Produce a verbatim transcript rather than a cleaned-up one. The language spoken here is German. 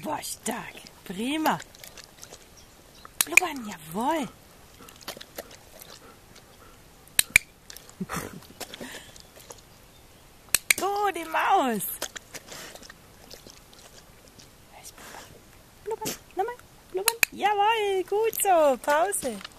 Boah, stark. Prima. Blubbern, jawohl. Gute Maus. Blubbern, nochmal, blubbern. Jawohl, gut so. Pause.